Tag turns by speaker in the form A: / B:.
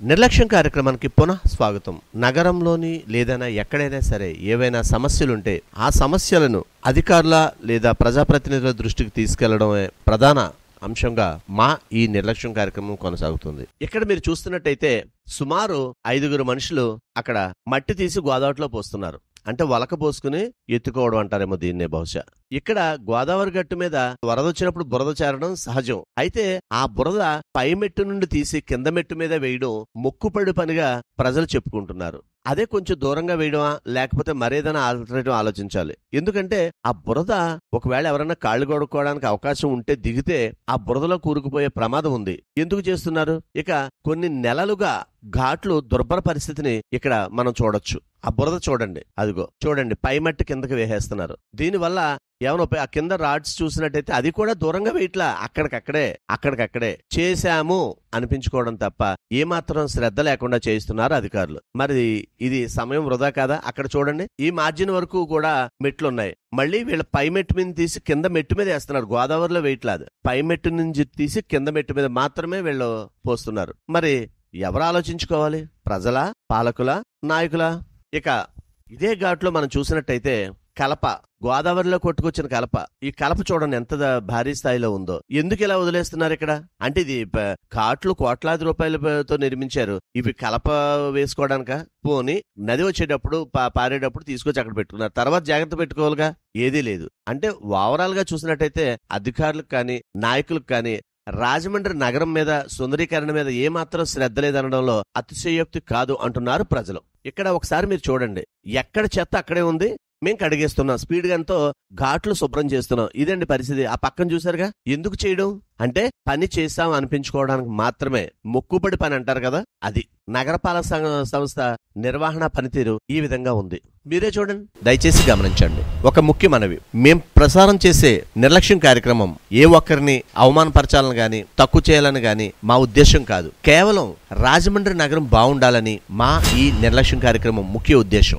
A: నిర్లక్ష్యం కార్యక్రమానికి పునః స్వాగతం. నగరంలోని లేదైనా ఎక్కడైనా సరే ఏవైనా సమస్యలుంటే ఆ సమస్యలను అధికారుల లేదా ప్రజాప్రతినిధుల దృష్టికి తీసుకెళ్లడమే ప్రధాన అంశంగా మా ఈ నిర్లక్ష్యం కార్యక్రమం కొనసాగుతుంది. ఇక్కడ మీరు చూస్తున్నట్టయితే సుమారు 5 మనుషులు అక్కడ మట్టి తీసి గోదావరిలో పోస్తున్నారు. అంటే వలక పోసుకుని ఎత్తుకోవడం అంటారేమో దీన్నే బహుశా. ఇక్కడ గోదావరి గట్టు మీద వరద వచ్చినప్పుడు బురద చేరడం సహజం. అయితే ఆ బురద పై మెట్టు నుండి తీసి కింద మెట్టు మీద వేయడం మొక్కుపడి పనిగా ప్రజలు చెప్పుకుంటున్నారు. అదే కొంచెం దూరంగా వేయడమా లేకపోతే మరేదైనా ఆల్టర్నేటివ్ ఆలోచించాలి. ఎందుకంటే ఆ బురద ఒకవేళ ఎవరైనా కాళ్ళు కొడుకోవడానికి అవకాశం ఉంటే దిగితే ఆ బురదలో కూరుకుపోయే ప్రమాదం ఉంది. ఎందుకు చేస్తున్నారు? ఇక కొన్ని నెలలుగా ఘాట్లు దుర్భర పరిస్థితిని ఇక్కడ మనం చూడొచ్చు. ఆ బురద చూడండి, అదిగో చూడండి, పై మట్టి కిందకి వేసేస్తున్నారు. దీనివల్ల ఏమన్నా ఆ కింద రాడ్స్ చూసినట్టయితే అది కూడా దూరంగా వేయట్లా, అక్కడికక్కడే చేశాము అనిపించుకోవడం తప్ప ఏమాత్రం శ్రద్ధ లేకుండా చేయిస్తున్నారు అధికారులు. మరి ఇది సమయం వృధా కాదా? అక్కడ చూడండి, ఈ మార్జిన్ వరకు కూడా మెట్లున్నాయి. మళ్ళీ వీళ్ళ పై మెట్టు మీద తీసి కింద మెట్టు మీద వేస్తున్నారు. గోదావరిలో వేయట్లేదు, పై మెట్టు నుంచి తీసి కింద మెట్టు మీద మాత్రమే వీళ్ళు పోస్తున్నారు. మరి ఎవరు ఆలోచించుకోవాలి? ప్రజలా, పాలకులా, నాయకులా? ఇక ఇదే ఘాట్లో మనం చూసినట్టయితే కలప, గోదావరిలో కొట్టుకొచ్చిన కలప, ఈ కలప చూడండి ఎంత భారీ స్థాయిలో ఉందో. ఎందుకు ఇలా వదిలేస్తున్నారు ఇక్కడ? అంటే ఇది ఘాట్లు కోట్లాది రూపాయలతో నిర్మించారు, ఇవి కలప వేసుకోవడానిక? పోని నది వచ్చేటప్పుడు పారేటప్పుడు తీసుకొచ్చి అక్కడ పెట్టుకున్నారు, తర్వాత జాగ్రత్త పెట్టుకోవాలిగా. ఏదీ లేదు. అంటే ఓవరాల్ గా చూసినట్టయితే అధికారులకు కానీ నాయకులకు కానీ రాజమండ్రి నగరం మీద సుందరీకరణ మీద ఏమాత్రం శ్రద్ధ లేదనడంలో అతిశయోక్తి కాదు అంటున్నారు ప్రజలు. ఇక్కడ ఒకసారి మీరు చూడండి, ఎక్కడ చెత్త అక్కడే ఉంది, మేం కడిగేస్తున్నాం, స్పీడ్ గన్తో ఘాట్లు శుభ్రం చేస్తున్నాం. ఇదండి పరిస్థితి. ఆ పక్కన చూసారుగా. ఎందుకు చేయడం అంటే పని చేశాం అనిపించుకోవడానికి మాత్రమే. మొక్కుబడి పని అంటారు కదా, అది. నగరపాలక సంస్థ నిర్వహణ పనితీరు ఈ విధంగా ఉంది. మీరే చూడండి, దయచేసి గమనించండి. ఒక ముఖ్య మనవి, మేం ప్రసారం చేసే నిర్లక్ష్యం కార్యక్రమం ఏ ఒక్కరిని అవమానపరచాలని గాని తక్కువ చేయాలని గాని మా ఉద్దేశం కాదు. కేవలం రాజమండ్రి నగరం బాగుండాలని మా ఈ నిర్లక్ష్యం కార్యక్రమం ముఖ్య ఉద్దేశం.